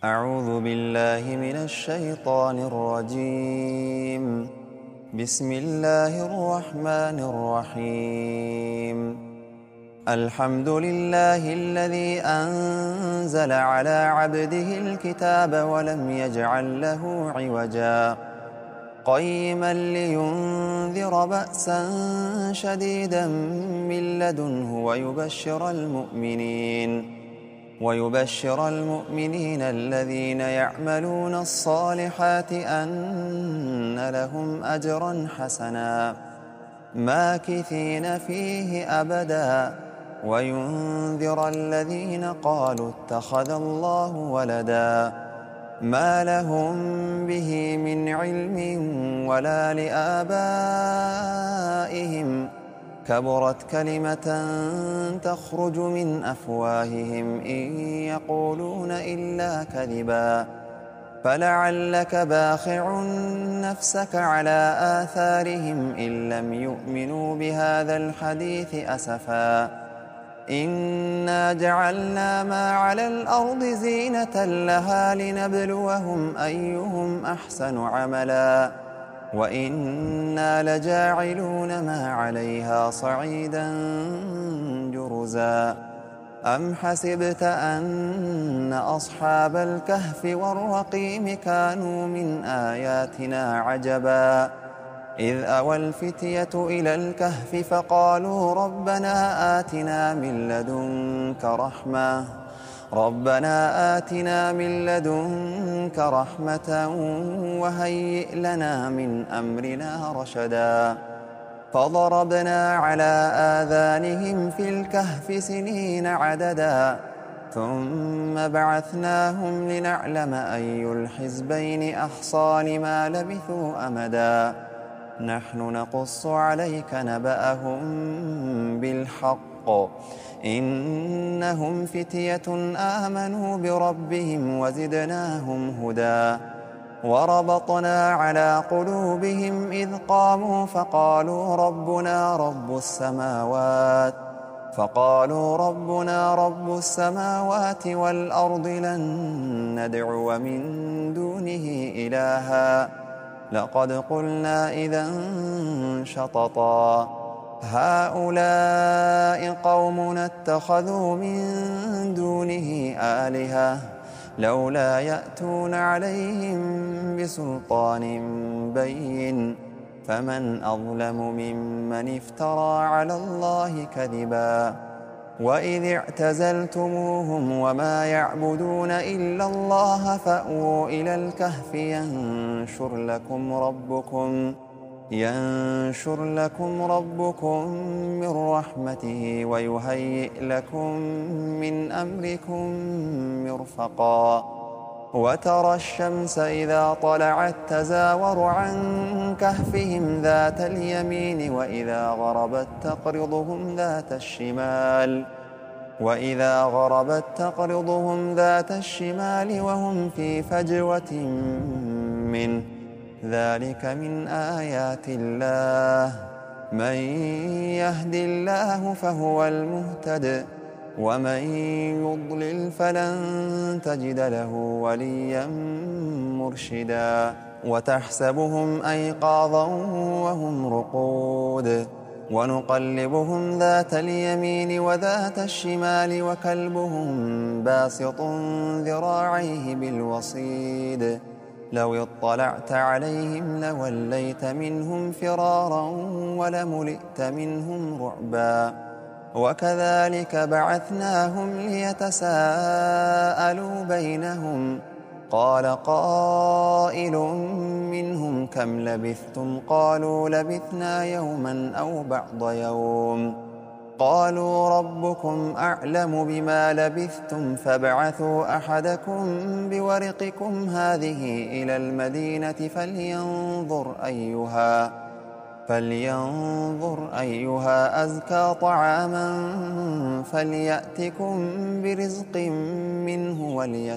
أعوذ بالله من الشيطان الرجيم. بسم الله الرحمن الرحيم. الحمد لله الذي أنزل على عبده الكتاب ولم يجعل له عوجا قيما لينذر بأسا شديدا من لدنه ويبشر المؤمنين الذين يعملون الصالحات أن لهم أجرا حسنا ماكثين فيه أبدا وينذر الذين قالوا اتخذ الله ولدا ما لهم به من علم ولا لآبائهم كبرت كلمة تخرج من أفواههم إن يقولون إلا كذبا فلعلك باخع نفسك على آثارهم إن لم يؤمنوا بهذا الحديث أسفا إنا جعلنا ما على الأرض زينة لها لنبلوهم أيهم أحسن عملا وإنا لجاعلون ما عليها صعيدا جرزا أم حسبت أن أصحاب الكهف والرقيم كانوا من آياتنا عجبا إذ أوى الفتية إلى الكهف فقالوا ربنا آتنا من لدنك رحمة وهيئ لنا من أمرنا رشدا فضربنا على آذانهم في الكهف سنين عددا ثم بعثناهم لنعلم أي الحزبين أحصى لما لبثوا أمدا نحن نقص عليك نبأهم بالحق إنهم فتية آمنوا بربهم وزدناهم هدى وربطنا على قلوبهم إذ قاموا فقالوا ربنا رب السماوات والأرض لن ندعو من دونه إلها لقد قلنا إذا شططا هؤلاء قومنا اتخذوا من دونه آلهة لولا يأتون عليهم بسلطان بين فمن أظلم ممن افترى على الله كذبا وإذ اعتزلتموهم وما يعبدون إلا الله فأووا إلى الكهف ينشر لكم ربكم من رحمته ويهيئ لكم من أمركم مرفقا وترى الشمس إذا طلعت تزاور عن كهفهم ذات اليمين وإذا غربت تقرضهم ذات الشمال وهم في فجوة منه ذلك من آيات الله من يهد الله فهو المهتد ومن يضلل فلن تجد له وليا مرشدا وتحسبهم أيقاظا وهم رقود ونقلبهم ذات اليمين وذات الشمال وكلبهم باسط ذراعيه بالوصيد لو اطلعت عليهم لوليت منهم فرارا ولملئت منهم رعبا وكذلك بعثناهم ليتساءلوا بينهم قال قائل منهم كم لبثتم قالوا لبثنا يوما أو بعض يوم قالوا ربكم أعلم بما لبثتم فابعثوا أحدكم بورقكم هذه إلى المدينة فلينظر أيها أزكى طعاما فليأتكم برزق منه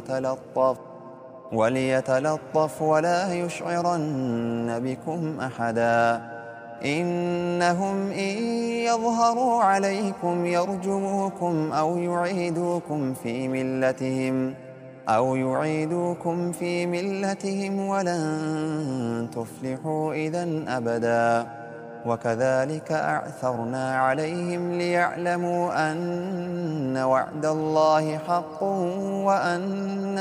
وليتلطف ولا يشعرن بكم أحدا إنهم إن يظهروا عليكم يرجموكم أو يعيدوكم في ملتهم أو يعيدوكم في ملتهم ولن تفلحوا إذن أبدا. وكذلك أعثرنا عليهم ليعلموا أن وعد الله حق وأن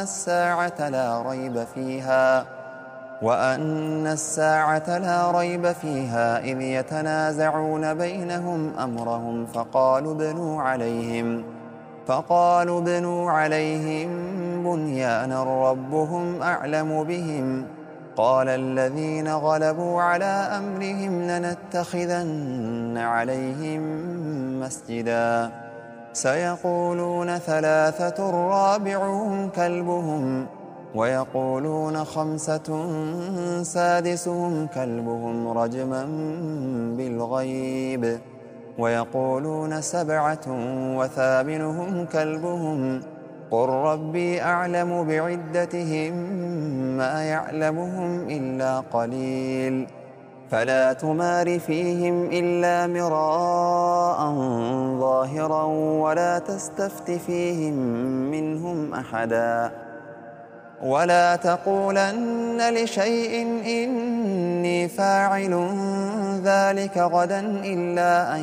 الساعة لا ريب فيها إذ يتنازعون بينهم أمرهم فقالوا ابنوا عليهم بنيانا ربهم أعلم بهم. قال الذين غلبوا على أمرهم لنتخذن عليهم مسجدا. سيقولون 3 رابعهم كلبهم ويقولون 5 سادسهم كلبهم رجما بالغيب ويقولون 7 وثامنهم كلبهم قل ربي أعلم بعدتهم ما يعلمهم إلا قليل. فلا تمار فيهم إلا مراء ظاهرا ولا تستفت فيهم منهم أحدا. ولا تقولن لشيء إني فاعل ذلك غدا إلا أن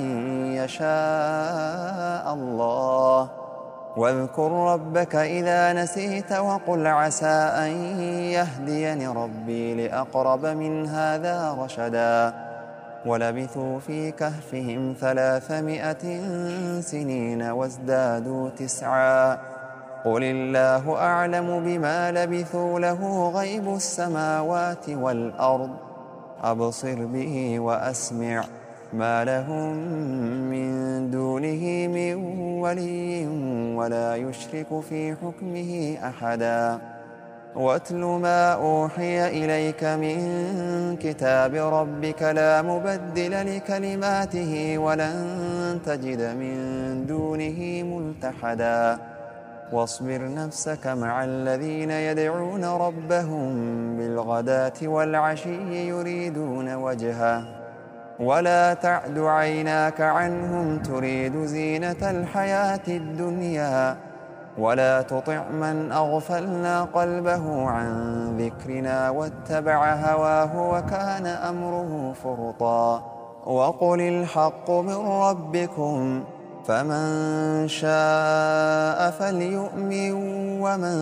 يشاء الله. واذكر ربك إذا نسيت وقل عسى أن يهديني ربي لأقرب من هذا رشدا. ولبثوا في كهفهم 300 سنين وازدادوا 9. قل الله أعلم بما لبثوا له غيب السماوات والأرض أبصر به وأسمع ما لهم من دونه من ولي ولا يشرك في حكمه أحدا. واتل ما أوحي إليك من كتاب ربك لا مبدل لكلماته ولن تجد من دونه ملتحدا. واصبر نفسك مع الذين يدعون ربهم بالغداة والعشي يريدون وجهه ولا تعد عيناك عنهم تريد زينة الحياة الدنيا ولا تطع من أغفلنا قلبه عن ذكرنا واتبع هواه وكان أمره فرطا. وقل الحق من ربكم فمن شاء فليؤمن ومن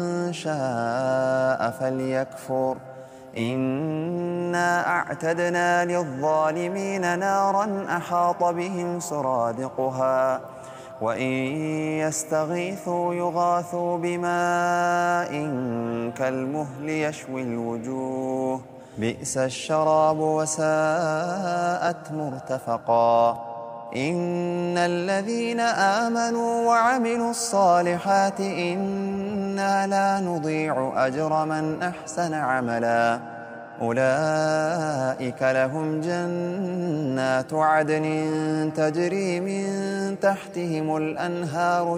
شاء فليكفر. إنا أعتدنا للظالمين نارا أحاط بهم سرادقها وإن يستغيثوا يغاثوا بماء كالمهل يشوي الوجوه بئس الشراب وساءت مرتفقا. إن الذين آمنوا وعملوا الصالحات إنا لا نضيع أجر من أحسن عملا. أولئك لهم جنات عدن تجري من تحتهم الأنهار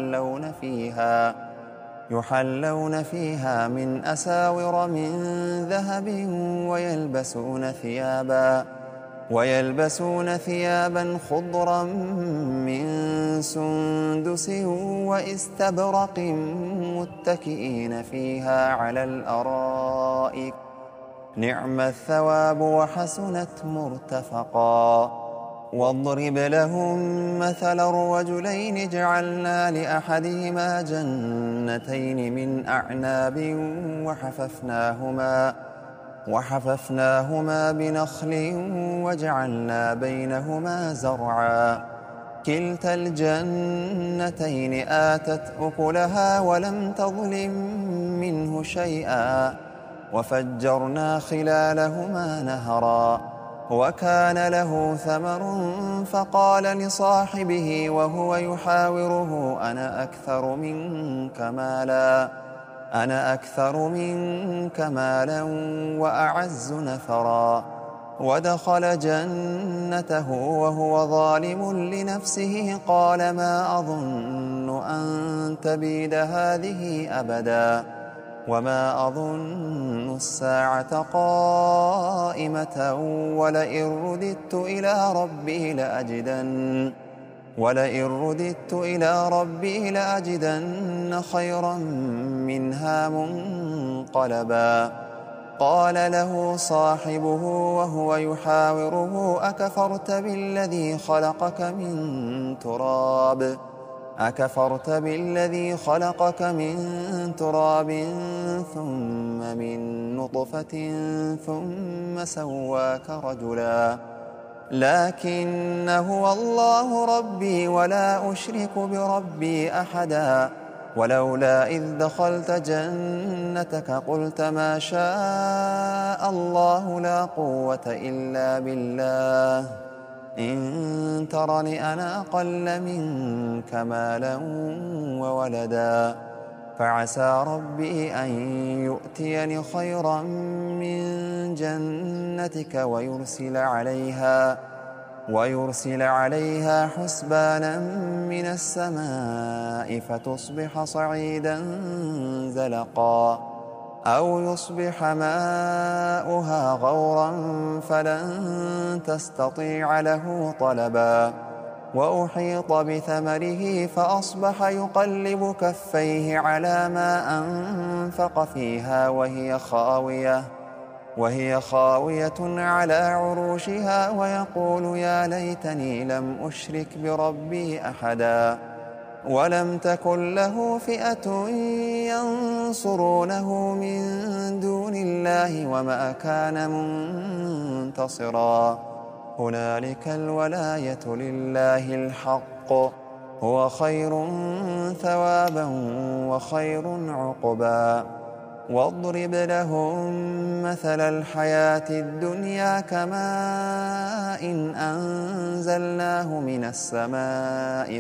يحلون فيها من أساور من ذهب ويلبسون ثيابا خضرا من سندس واستبرق متكئين فيها على الأرائك نعم الثواب وحسنت مرتفقا. واضرب لهم مثل الرجلين جعلنا لأحدهما جنتين من أعناب وحففناهما بنخل وجعلنا بينهما زرعا كلتا الجنتين آتت أكلها ولم تظلم منه شيئا وفجرنا خلالهما نهرا وكان له ثمر فقال لصاحبه وهو يحاوره أنا أكثر منك مالا وأعز نفرا. ودخل جنته وهو ظالم لنفسه قال ما أظن أن تبيد هذه أبدا وما أظن الساعة قائمة ولئن رددت إلى ربي ولئن رددت إلى ربي لأجدن خيرا منها منقلبا. قال له صاحبه وهو يحاوره أكفرت بالذي خلقك من تراب ثم من نطفة ثم سواك رجلا لكن هو الله ربي ولا أشرك بربي أحدا. ولولا إذ دخلت جنتك قلت ما شاء الله لا قوة إلا بالله إن ترني أنا أقل منك مالا وولدا. فعسى ربي أن يؤتيني خيرا من جنتك ويرسل عليها حسبانا من السماء فتصبح صعيدا زلقا أو يصبح ماؤها غورا فلن تستطيع له طلبا. وأحيط بثمره فأصبح يقلب كفيه على ما أنفق فيها وهي خاوية على عروشها ويقول يا ليتني لم أشرك بربي أحدا. ولم تكن له فئة ينصرونه من دون الله وما كان منتصرا. هنالك الولاية لله الحق هو خير ثوابا وخير عقبا. واضرب لهم مثل الحياة الدنيا كماء إن أنزلناه من السماء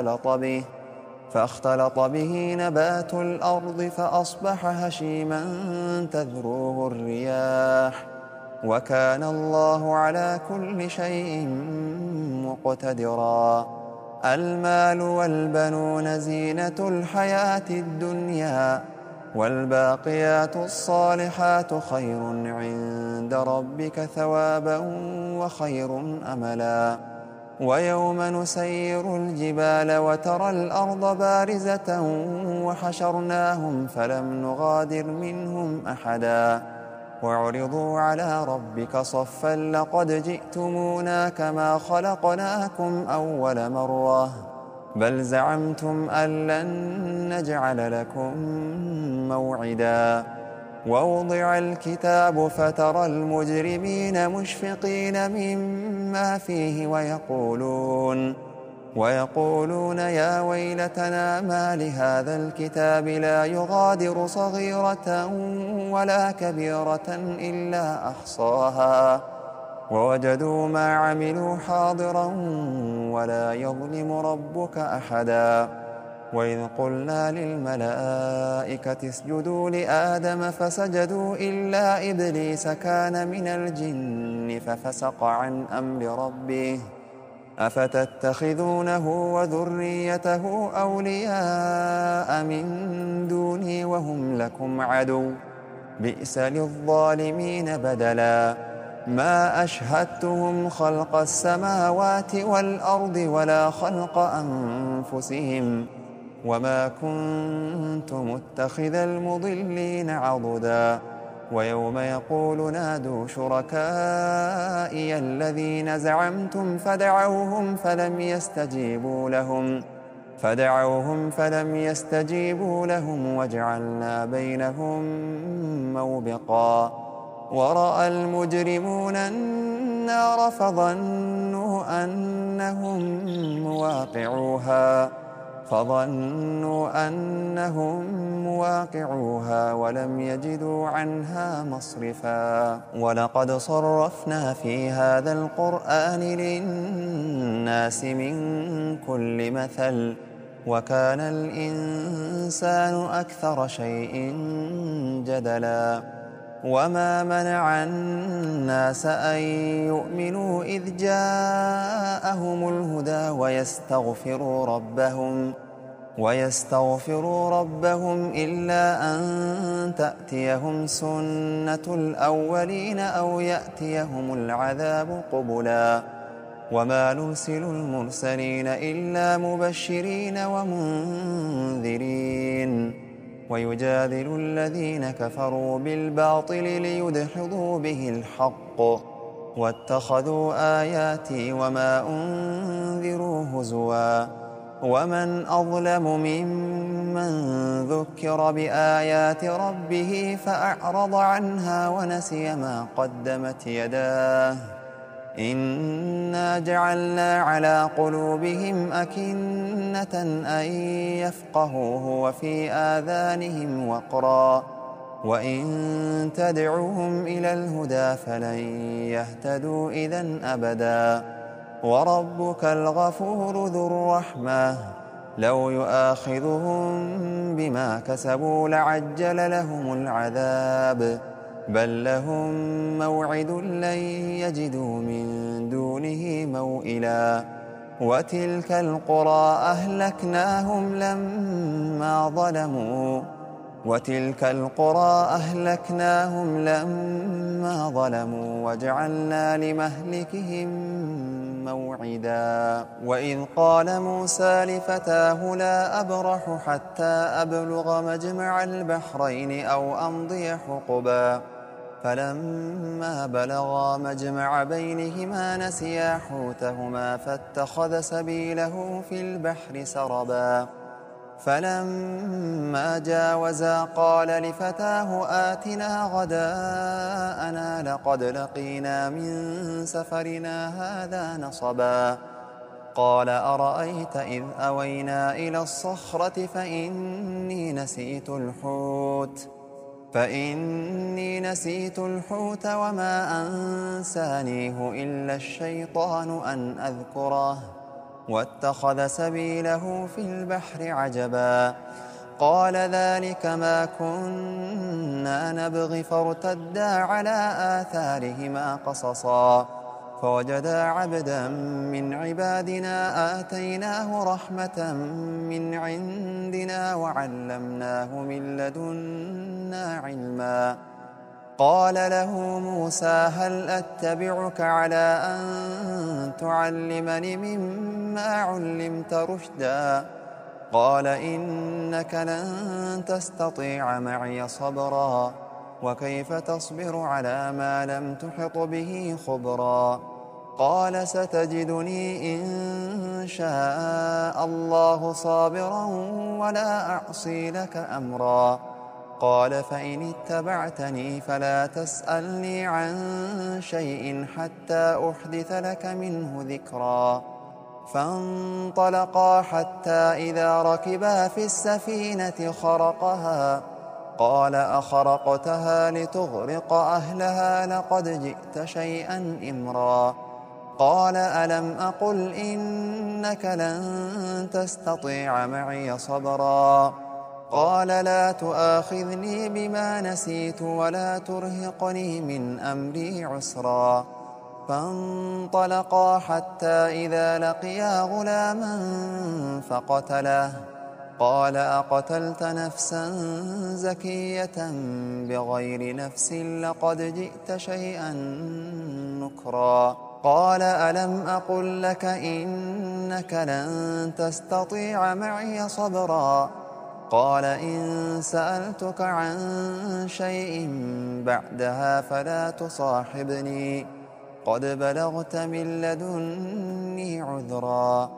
فاختلط به نبات الأرض فأصبح هشيما تذروه الرياح وكان الله على كل شيء مقتدرا. المال والبنون زينة الحياة الدنيا والباقيات الصالحات خير عند ربك ثوابا وخير أملا. ويوم نسير الجبال وترى الأرض بارزة وحشرناهم فلم نغادر منهم أحدا وعرضوا على ربك صفا لقد جئتمونا كما خلقناكم أول مرة بل زعمتم أن لن نجعل لكم موعدا. ووضع الكتاب فترى المجرمين مشفقين مما فيه ويقولون يا ويلتنا ما لهذا الكتاب لا يغادر صغيرة ولا كبيرة إلا أحصاها ووجدوا ما عملوا حاضرا ولا يظلم ربك أحدا. وإذ قلنا للملائكة اسجدوا لآدم فسجدوا إلا إبليس كان من الجن ففسق عن أمر ربه أفتتخذونه وذريته أولياء من دوني وهم لكم عدو بئس للظالمين بدلا. ما أشهدتهم خلق السماوات والأرض ولا خلق أنفسهم وما كنت متخذ المضلين عضدا. ويوم يقول نادوا شركائي الذين زعمتم فدعوهم فلم يستجيبوا لهم وجعلنا بينهم موبقا. ورأى المجرمون النار فظنوا أنهم مواقعوها ولم يجدوا عنها مصرفا. ولقد صرفنا في هذا القرآن للناس من كل مثل وكان الإنسان أكثر شيء جدلا. وما منع الناس أن يؤمنوا إذ جاءهم الهدى ويستغفروا ربهم إلا أن تأتيهم سنة الأولين أو يأتيهم العذاب قبلا. وما نرسل المرسلين إلا مبشرين ومنذرين ويجادل الذين كفروا بالباطل ليدحضوا به الحق واتخذوا آياتي وما أنذروا هزوا ومن أظلم ممن ذكر بآيات ربه فأعرض عنها ونسي ما قدمت يداه إنا جعلنا على قلوبهم أكنة أن يفقهوه وفي آذانهم وقرا وإن تدعوهم إلى الهدى فلن يهتدوا إذن أبدا وربك الغفور ذو الرحمة لو يؤاخذهم بما كسبوا لعجل لهم العذاب بل لهم موعد لن يجدوا من دونه موئلا وتلك القرى أهلكناهم لما ظلموا وجعلنا لمهلكهم موعدا وإذ قال موسى لفتاه لا أبرح حتى أبلغ مجمع البحرين أو أمضي حقبا فلما بلغا مجمع بينهما نسيا حوتهما فاتخذ سبيله في البحر سربا فلما جاوزا قال لفتاه آتنا غداءنا لقد لقينا من سفرنا هذا نصبا قال أرأيت إذ أوينا إلى الصخرة فإني نسيت الحوت وما أنسانيه إلا الشيطان أن أذكره واتخذ سبيله في البحر عجبا قال ذلك ما كنا نبغي فارتدا على آثارهما قصصا فوجدا عبدا من عبادنا آتيناه رحمة من عندنا وعلمناه من لدنا علما قال له موسى هل أتبعك على أن تعلمني مما علمت رشدا قال إنك لن تستطيع معي صبرا وكيف تصبر على ما لم تحط به خبرا قال ستجدني إن شاء الله صابرا ولا أعصي لك أمرا قال فإن اتبعتني فلا تسألني عن شيء حتى أحدث لك منه ذكرا فانطلقا حتى إذا ركبا في السفينة خرقها قال أخرقتها لتغرق أهلها لقد جئت شيئا إمرا قال ألم أقل إنك لن تستطيع معي صبرا قال لا تؤاخذني بما نسيت ولا ترهقني من أمري عسرا فانطلقا حتى إذا لقيا غلاما فقتله قال أقتلت نفسا زكية بغير نفس لقد جئت شيئا نكرا قال ألم أقل لك إنك لن تستطيع معي صبرا قال إن سألتك عن شيء بعدها فلا تصاحبني قد بلغت من لدني عذرا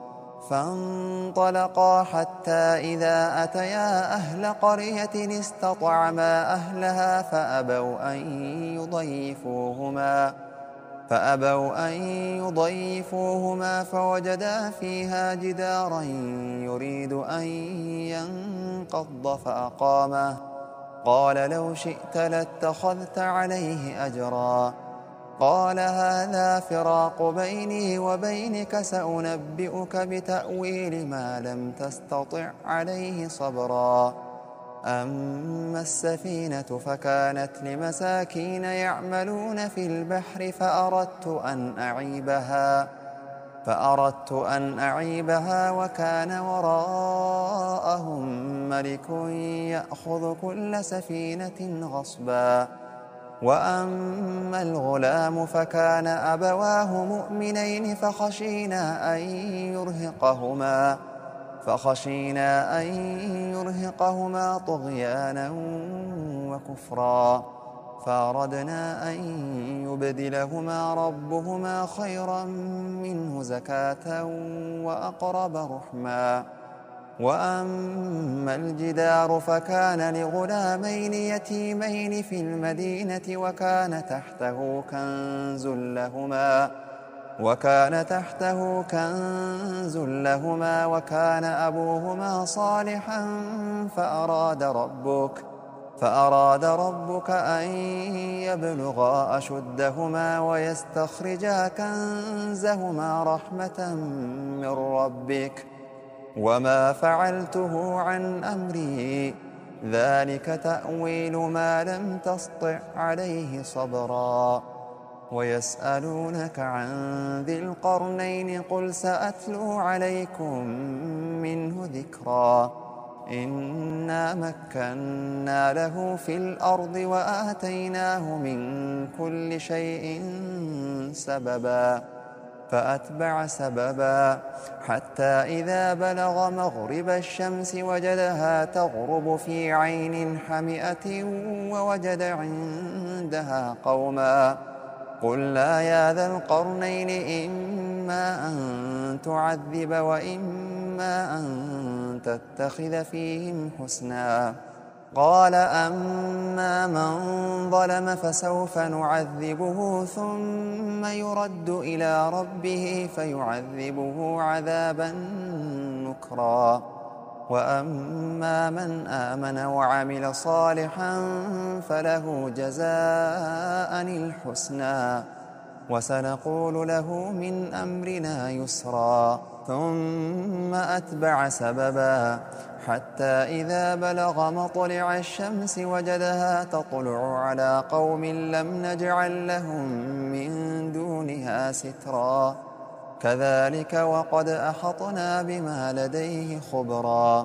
فانطلقا حتى إذا أتيا أهل قرية استطعما أهلها فأبوا أن يضيفوهما فوجدا فيها جدارا يريد أن ينقض فأقامه قال لو شئت لاتخذت عليه أجرا قال هذا فراق بيني وبينك سأنبئك بتأويل ما لم تستطع عليه صبرا أما السفينة فكانت لمساكين يعملون في البحر فأردت أن أعيبها وكان وراءهم ملك يأخذ كل سفينة غصبا وأما الغلام فكان أبواه مؤمنين فخشينا أن يرهقهما طغيانا وكفرا، فأردنا أن يبدلهما ربهما خيرا منه زكاة وأقرب رحما. وأما الجدار فكان لغلامين يتيمين في المدينة وكان تحته كنز لهما وكان أبوهما صالحا فأراد ربك أن يبلغا أشدهما ويستخرجا كنزهما رحمة من ربك، وما فعلته عن أمري، ذلك تأويل ما لم تسطع عليه صبرا. ويسألونك عن ذي القرنين قل سأتلو عليكم منه ذكرا. إنا مكنا له في الأرض وآتيناه من كل شيء سببا، فأتبع سببا حتى إذا بلغ مغرب الشمس وجدها تغرب في عين حمئة ووجد عندها قوما. قلنا يا ذا القرنين إما أن تعذب وإما أن تتخذ فيهم حسنا. قال أما من ظلم فسوف نعذبه ثم يرد إلى ربه فيعذبه عذابا نكرا. وأما من آمن وعمل صالحا فله جزاء الحسنى وسنقول له من أمرنا يسرا. ثم أتبع سببا حتى إذا بلغ مطلع الشمس وجدها تطلع على قوم لم نجعل لهم من دونها سترا، كذلك وقد أحطنا بما لديه خبرا.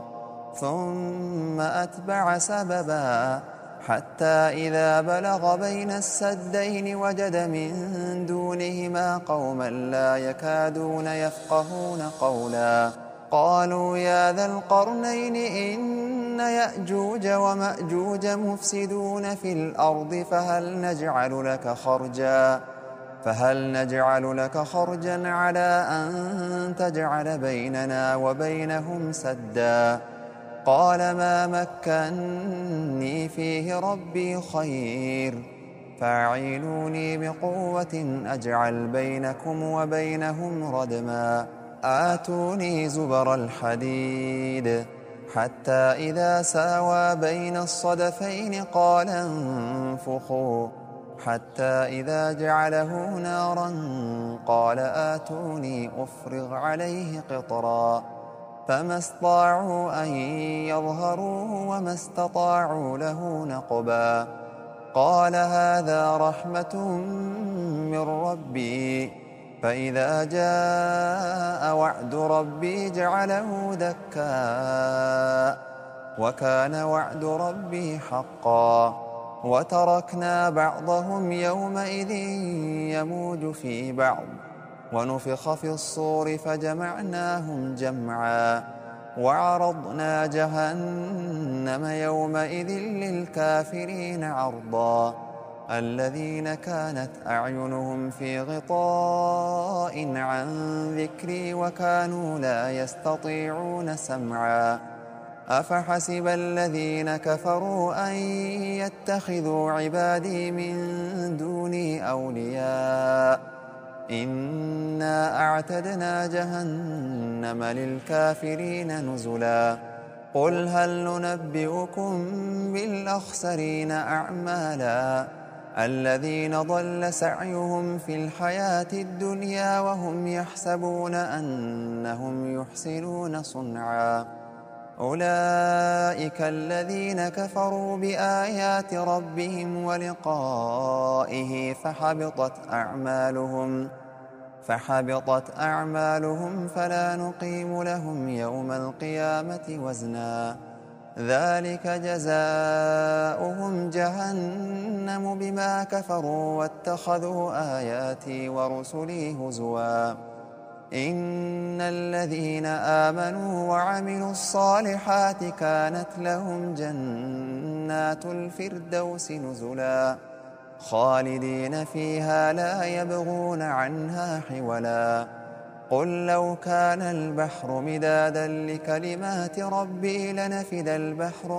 ثم أتبع سببا حتى إذا بلغ بين السدين وجد من دونهما قوما لا يكادون يفقهون قولا. قالوا يا ذا القرنين إن يأجوج ومأجوج مفسدون في الأرض فهل نجعل لك خرجا على أن تجعل بيننا وبينهم سدا. قال ما مكني فيه ربي خير، فاعينوني بقوة أجعل بينكم وبينهم ردما. آتوني زبر الحديد حتى إذا ساوى بين الصدفين قال انفخوا، حتى إذا جعله نارا قال آتوني أفرغ عليه قطرا. فما استطاعوا أن يظهروه وما استطاعوا له نقبا. قال هذا رحمة من ربي، فإذا جاء وعد ربي جعله دكا، وكان وعد ربي حقا. وتركنا بعضهم يومئذ يموج في بعض، ونفخ في الصور فجمعناهم جمعا، وعرضنا جهنم يومئذ للكافرين عرضا. الذين كانت أعينهم في غطاء عن ذكري وكانوا لا يستطيعون سمعا. أفحسب الذين كفروا أن يتخذوا عبادي من دوني أولياء، إنا أعتدنا جهنم للكافرين نزلا. قل هل ننبئكم بالأخسرين أعمالا، الذين ضل سعيهم في الحياة الدنيا وهم يحسبون أنهم يحسنون صنعا. أولئك الذين كفروا بآيات ربهم ولقائه فحبطت أعمالهم فلا نقيم لهم يوم القيامة وزنا. ذلك جزاؤهم جهنم بما كفروا واتخذوا آياتي ورسلي هزوا إن الذين آمنوا وعملوا الصالحات كانت لهم جنات الفردوس نزلا خالدين فيها لا يبغون عنها حولا قل لو كان البحر مدادا لكلمات ربي لنفد البحر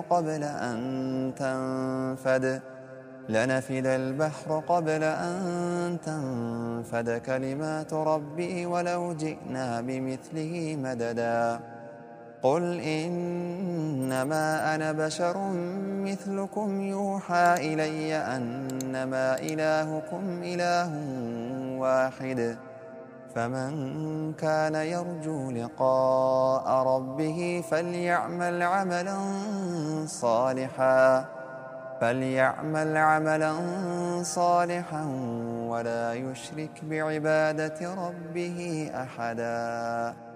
قبل أن تنفد كلمات ربي ولو جئنا بمثله مددا قل إنما أنا بشر مثلكم يوحى إلي أنما إلهكم إله واحد فمن كان يرجو لقاء ربه فليعمل عملا صالحا ولا يشرك بعبادة ربه أحدا.